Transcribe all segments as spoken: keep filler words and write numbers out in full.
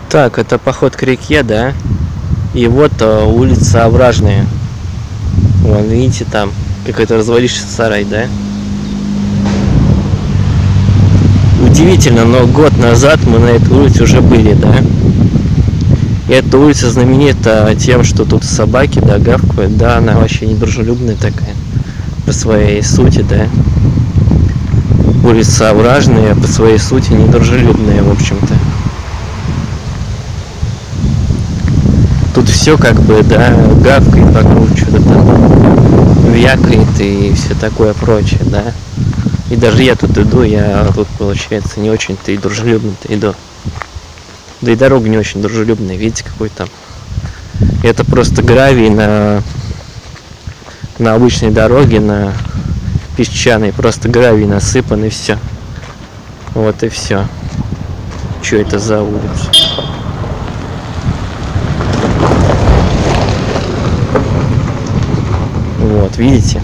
Так, это поход к реке, да? И вот а, улица Овражная. Вон, видите, там какой-то развалившийся сарай, да? Удивительно, но год назад мы на этой улице уже были, да? И эта улица знаменита тем, что тут собаки, да, гавкают, да, она вообще недружелюбная такая по своей сути, да. Улица Овражная по своей сути недружелюбная, в общем-то. Тут все как бы, да, гавкает вокруг, что-то там вякает и все такое прочее, да. И даже я тут иду, я тут, получается, не очень-то и дружелюбно-то иду. Да и дорога не очень дружелюбная, видите, какой там. Это просто гравий на, на обычной дороге, на песчаной, просто гравий насыпан и все. Вот и все. Что это за улица? Вот, видите?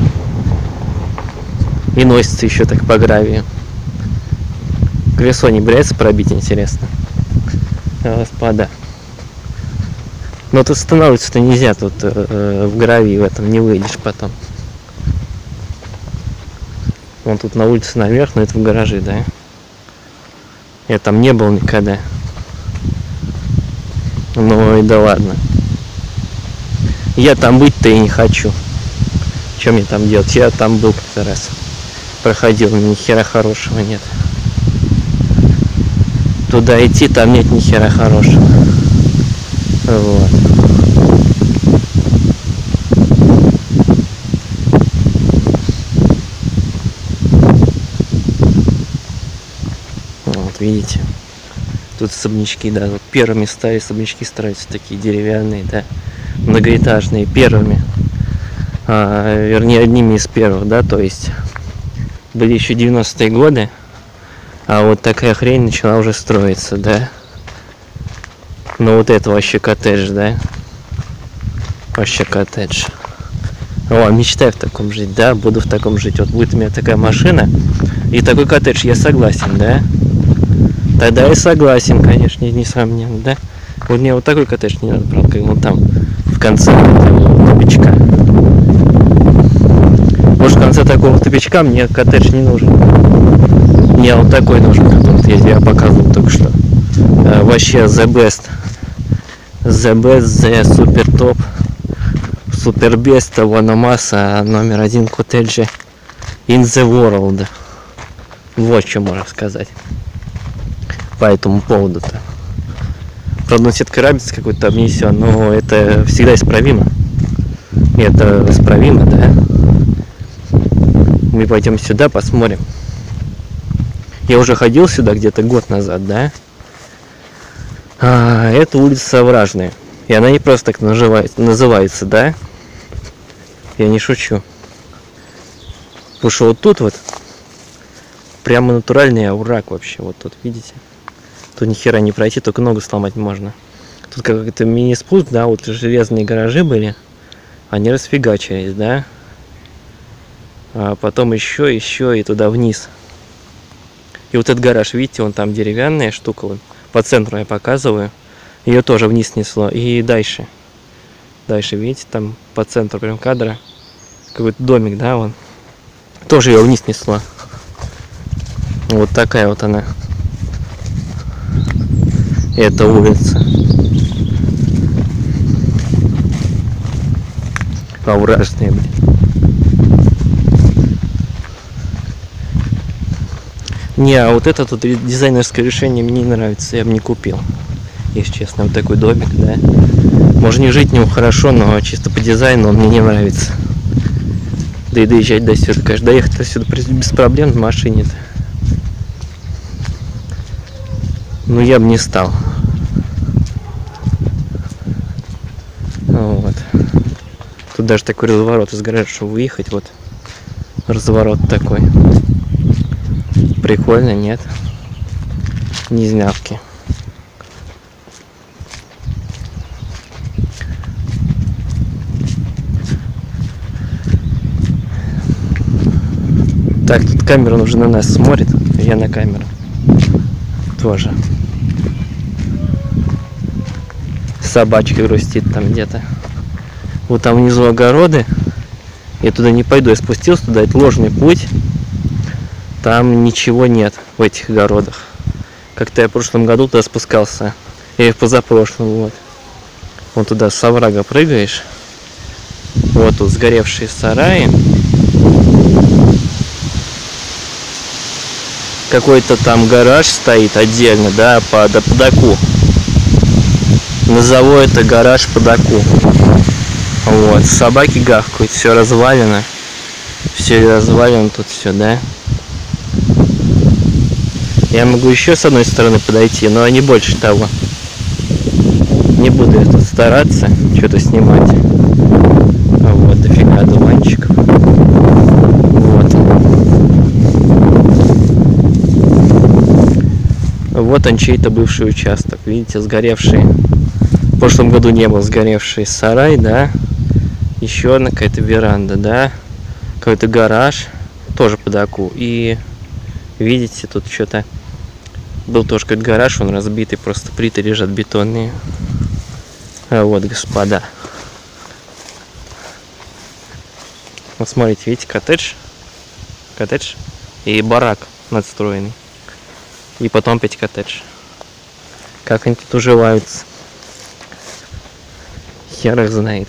И носится еще так по гравию. Колесо не боится пробить, интересно. Господа. Но тут останавливаться-то нельзя, тут э, в гравии в этом не выйдешь потом. Вон тут на улице наверх, но это в гараже, да? Я там не был никогда. Ну и да ладно. Я там быть-то и не хочу. Что мне там делать? Я там был как-то раз. Проходил, ни хера хорошего нет. Туда идти, там нет ни хера хорошего. Вот. Вот, видите? Тут особнячки, да. Вот первыми стали особнячки строятся такие деревянные, да. Многоэтажные, первыми. А, вернее, одними из первых, да, то есть были еще девяностые годы, а вот такая хрень начала уже строиться, да. Ну вот это вообще коттедж, да. Вообще коттедж. О, мечтаю в таком жить, да, буду в таком жить. Вот будет у меня такая машина и такой коттедж, я согласен, да. Тогда я согласен, конечно, несомненно, да. Вот мне вот такой коттедж не надо, правда, как вот там в конце тупичка. Может, в конце такого тупичка мне коттедж не нужен. Мне вот такой нужен, который я показывал только что. А, вообще the best. The best, the super top. Super best, one масса, номер один коттеджи in the world. Вот что можно сказать по этому поводу-то. Правда, сетка рабица какой-то обнесен, но это всегда исправимо. Это исправимо, да. Мы пойдем сюда, посмотрим. Я уже ходил сюда где-то год назад, да. А, это улица Овражная. И она не просто так называется, называется, да. Я не шучу. Потому что вот тут вот прямо натуральный овраг вообще. Вот тут, видите? Тут ни хера не пройти, только ногу сломать можно. Тут какой-то мини-спуск, да, вот железные гаражи были. Они расфигачились, да. А потом еще, еще и туда вниз. И вот этот гараж, видите, он там деревянная штука, вот, по центру я показываю. Ее тоже вниз несло. И дальше. Дальше, видите, там по центру прям кадра. Какой-то домик, да, вон. Тоже ее вниз несло. Вот такая вот она. Эта улица. Овражная, блин. Не, а вот это тут дизайнерское решение мне не нравится, я бы не купил. Если честно, вот такой домик, да. Может не жить в нем хорошо, но чисто по дизайну он мне не нравится. Да и доезжать до сюда, конечно, доехать до сюда без проблем на машине-то. Ну я бы не стал. Вот. Тут даже такой разворот из гаража, чтобы выехать, вот. Разворот такой. Прикольно, нет? Незнявки. Так, тут камера уже на нас смотрит. Я на камеру. Тоже. Собачка грустит там где-то. Вот там внизу огороды. Я туда не пойду, я спустился туда, это ложный путь. Там ничего нет в этих огородах. Как-то я в прошлом году туда спускался. Или в позапрошлом, вот. Вон туда с оврага прыгаешь. Вот тут сгоревшие сараи. Какой-то там гараж стоит отдельно, да, под, под оку. Назову это гараж под оку. Вот, собаки гавкают, все развалено. Все развалено тут все, да. Я могу еще с одной стороны подойти, но не больше того. Не буду я тут стараться что-то снимать. А вот, дофига дуванчиков. Вот. Вот он, чей-то бывший участок. Видите, сгоревший. В прошлом году не был сгоревший сарай, да. Еще одна какая-то веранда, да. Какой-то гараж. Тоже под оку. И видите, тут что-то... Был тоже какой-то гараж, он разбитый, просто плиты лежат бетонные. А вот, господа. Вот смотрите, видите, коттедж. Коттедж и барак надстроенный. И потом опять коттедж. Как они тут уживаются? Хер их знает.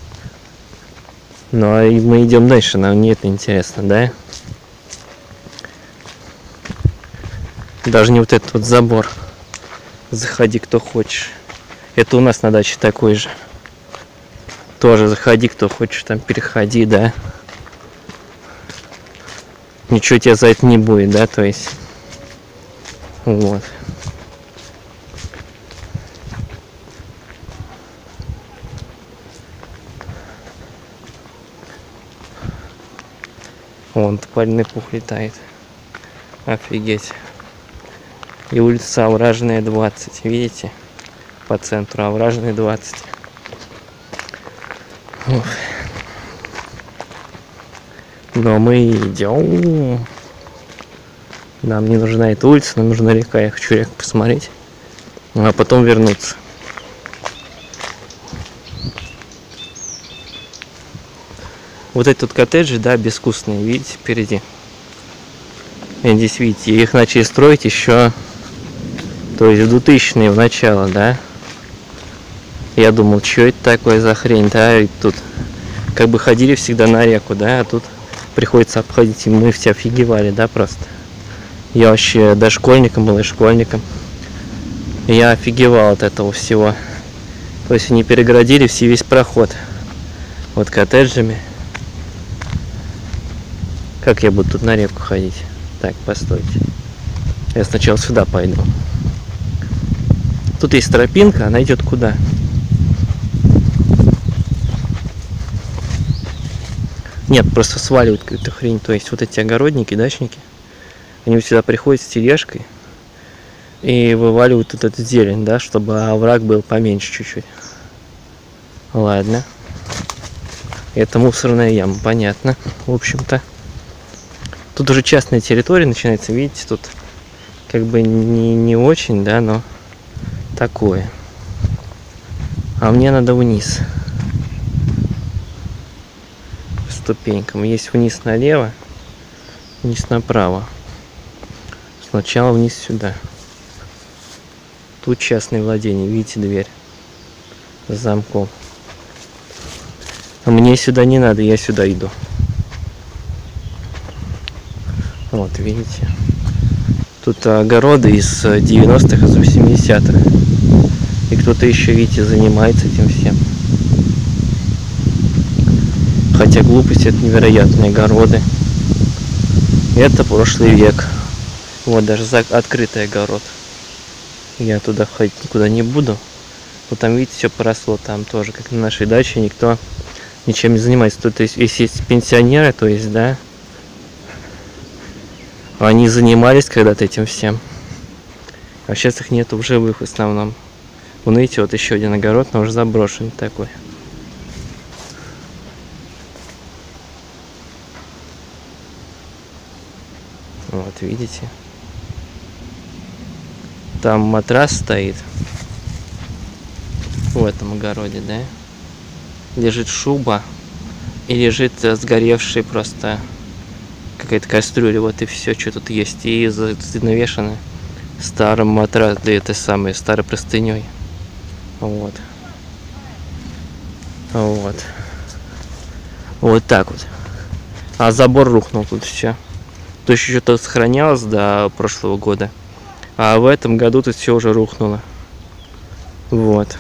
Ну а мы идем дальше, нам не это интересно, да? Даже не вот этот вот забор. Заходи, кто хочешь. Это у нас на даче такой же. Тоже заходи, кто хочешь, там переходи, да. Ничего тебе за это не будет, да, то есть. Вот. Вон тополиный пух летает. Офигеть. И улица Овражная, двадцать. Видите? По центру Овражная, двадцать. Ух. Но мы идем. Нам не нужна эта улица, нам нужна река. Я хочу реку посмотреть. А потом вернуться. Вот эти тут коттеджи, да, безвкусные, видите, впереди. И здесь, видите, их начали строить еще, то есть в двухтысячные в начало, да. Я думал, что это такое за хрень, да, и тут как бы ходили всегда на реку, да, а тут приходится обходить, и мы все офигевали, да, просто. Я вообще дошкольником был и школьником. Я офигевал от этого всего. То есть они перегородили все весь проход. Вот коттеджами. Как я буду тут на реку ходить? Так, постойте. Я сначала сюда пойду. Тут есть тропинка, она идет куда? Нет, просто сваливают какую-то хрень. То есть вот эти огородники, дачники, они сюда приходят с тележкой и вываливают вот эту зелень, да, чтобы овраг был поменьше чуть-чуть. Ладно. Это мусорная яма, понятно, в общем-то. Тут уже частная территория начинается, видите, тут как бы не, не очень, да, но такое. А мне надо вниз. По ступенькам. Есть вниз налево, вниз направо. Сначала вниз сюда. Тут частное владение, видите, дверь с замком. А мне сюда не надо, я сюда иду. Вот, видите. Тут огороды из девяностых, из восьмидесятых. И кто-то еще, видите, занимается этим всем. Хотя глупость, это невероятные огороды. Это прошлый век. Вот, даже открытый огород. Я туда ходить никуда не буду. Вот там, видите, все поросло. Там тоже, как на нашей даче, никто ничем не занимается. Тут есть, если есть пенсионеры, то есть, да, они занимались когда-то этим всем. А сейчас их нету в живых в основном. Вон, видите, вот еще один огород, но уже заброшенный такой. Вот, видите. Там матрас стоит. в этом огороде, да? Лежит шуба и лежит сгоревший просто какая-то кастрюля, вот и все, что тут есть. И навешаны старым матрас для этой самой старой простыней. Вот. Вот. Вот так вот. А забор рухнул тут все. То еще что-то сохранялось до прошлого года. А в этом году тут все уже рухнуло. Вот.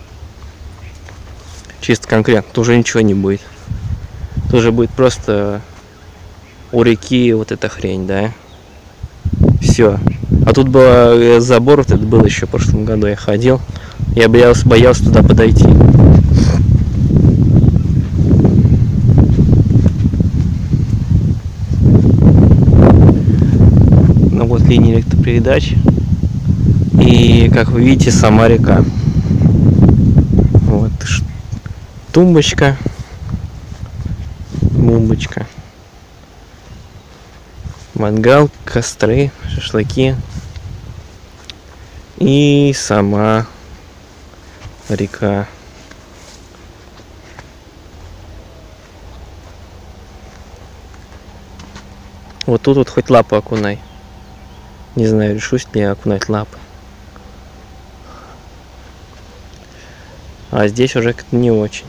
Чисто конкретно. Тут уже ничего не будет. Тут уже будет просто у реки вот эта хрень, да? Все. А тут был забор, вот это был еще в прошлом году, я ходил. Я боялся, боялся туда подойти. Ну вот линия электропередач. И, как вы видите, сама река. Вот тумбочка. Бумбочка. Мангал, костры, шашлыки. И сама река. Вот тут вот хоть лапу окунай. Не знаю, решусь ли я окунать лапы. А здесь уже как-то не очень.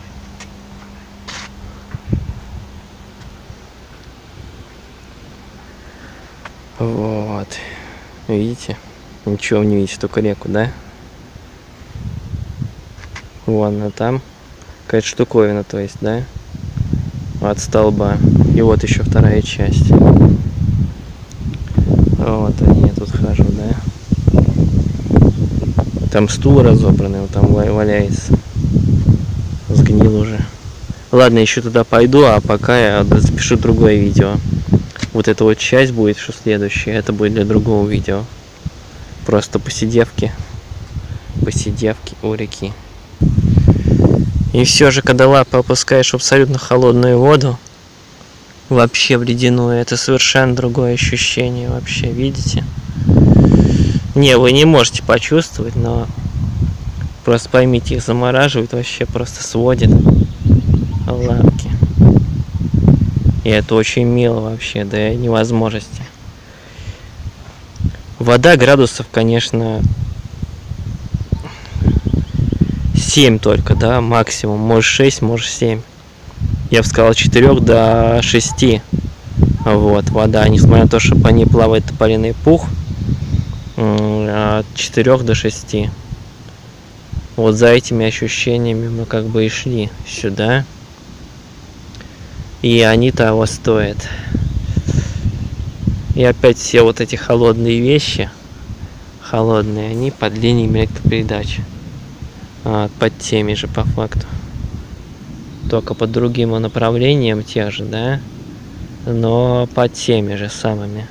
Вот. Видите? Ничего не видите, только реку, да? Вон она там. Какая-то штуковина, то есть, да? От столба. И вот еще вторая часть. Вот они, я тут хожу, да? Там стул разобранный, вот там валяется. Сгнил уже. Ладно, еще туда пойду, а пока я запишу другое видео. Вот эта вот часть будет, что следующее, это будет для другого видео. Просто посидевки. Посидевки у реки. И все же, когда лапы опускаешь в абсолютно холодную воду, вообще в ледяную, это совершенно другое ощущение вообще, видите? Не, вы не можете почувствовать, но просто поймите, их замораживает, вообще просто сводит лапки. И это очень мило вообще, до невозможности. Вода градусов, конечно, семь только, да, максимум. Может шесть, может семь. Я бы сказал, четыре до шести. Вот, вода, несмотря на то, что по ней плавает тополиный пух, от четырёх до шести. Вот за этими ощущениями мы как бы и шли сюда. И они того стоят. И опять все вот эти холодные вещи, холодные, они под линиями электропередач. А, под теми же по факту. Только под другим направлением тех же, да? Но под теми же самыми.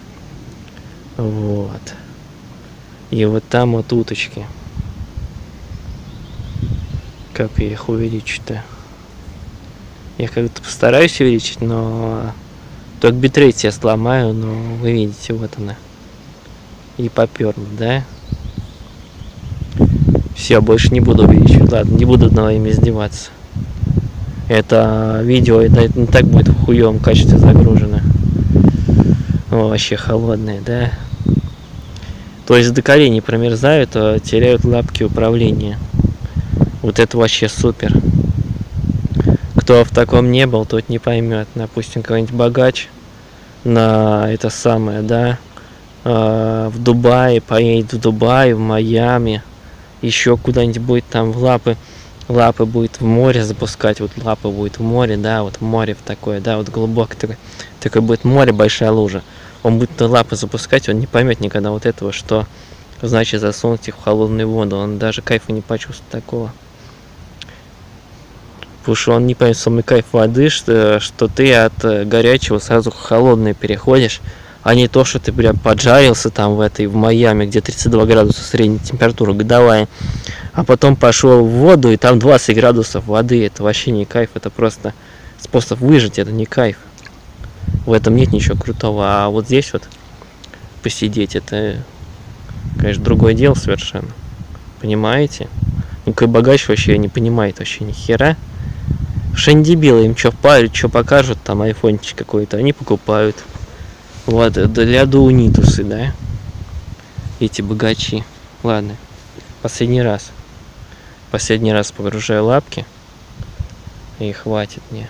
Вот. И вот там вот уточки. Как я их увеличить-то? Я как-то постараюсь увеличить, но только битрейт я сломаю, но вы видите, вот она. И поперла, да? Все, больше не буду увеличивать. Ладно, не буду над вами издеваться. Это видео это не так будет в хуевом качестве загружено. О, вообще холодное, да? То есть до коленей промерзают, а теряют лапки управления. Вот это вообще супер. Кто в таком не был, тот не поймет. Допустим, какой-нибудь богач на это самое, да, э, в Дубае, поедет в Дубай, в Майами, еще куда-нибудь будет там в лапы, лапы будет в море запускать, вот лапы будет в море, да, вот в море в такое, да, вот глубокое такое, такое будет море, большая лужа. Он будет лапы запускать, он не поймет никогда вот этого, что значит засунуть их в холодную воду. Он даже кайфа не почувствует такого. Потому что он не поймет самый кайф воды, что, что ты от горячего сразу к холодной переходишь, а не то, что ты прям поджарился там в этой, в Майами, где тридцать два градуса средняя температура годовая, а потом пошел в воду, и там двадцать градусов воды. Это вообще не кайф, это просто способ выжить, это не кайф. В этом нет ничего крутого, а вот здесь вот посидеть, это, конечно, другое дело совершенно. Понимаете? Ну, какой богач вообще не понимает вообще ни хера. Что они дебилы, им что впарят, что покажут, там айфончик какой-то, они покупают. Вот, для дуунитусы, да? Эти богачи. Ладно, последний раз. Последний раз погружаю лапки. И хватит мне.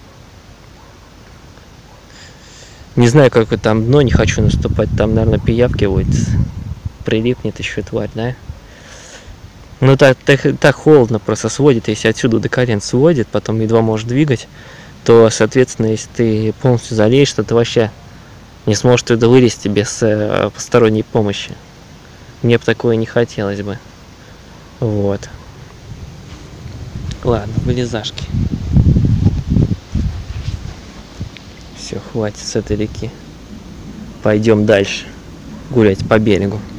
Не знаю, как там дно, не хочу наступать. Там, наверное, пиявки водятся. Прилипнет еще тварь, да? Ну так, так, так холодно просто сводит. Если отсюда до колен сводит, потом едва можешь двигать, то, соответственно, если ты полностью залезешь, то ты вообще не сможешь туда вылезти без э, посторонней помощи. Мне бы такое не хотелось бы. Вот. Ладно, вылезашки. Все, хватит с этой реки. Пойдем дальше гулять по берегу.